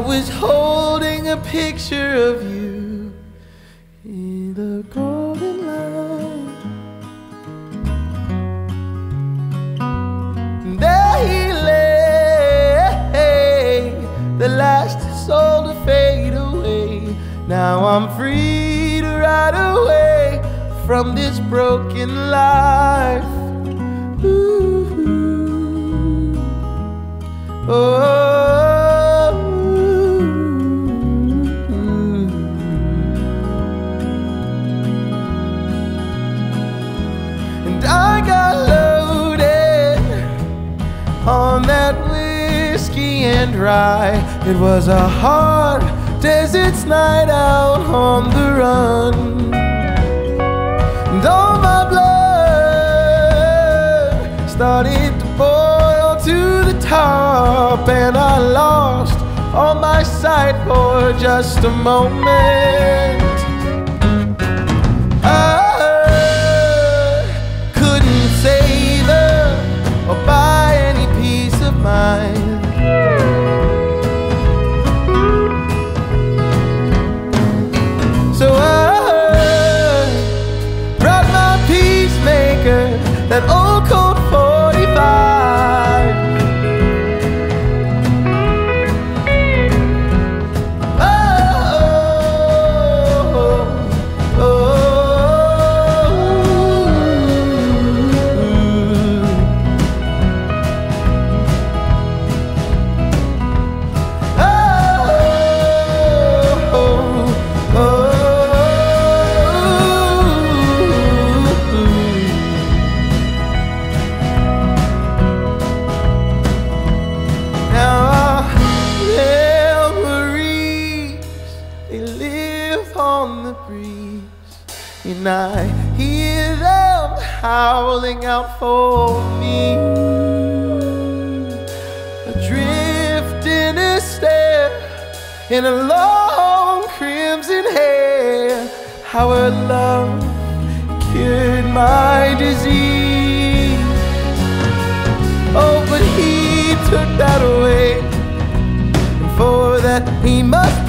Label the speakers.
Speaker 1: was holding a picture of you in the golden light. And there he lay, the last soul to fade away. Now I'm free to ride away from this broken life. Ooh. Oh, and I got loaded on that whiskey and rye. It was a hard desert's night out on the run, and all my blood started to boil to the top, and I lost all my sight for just a moment. I couldn't save her or buy any peace of mind. So I brought my peacemaker, that old Colt 45. On the breeze, and I hear them howling out for me, adrift in a stare, in a long crimson hair. How her love cured my disease. Oh, but he took that away, and for that he must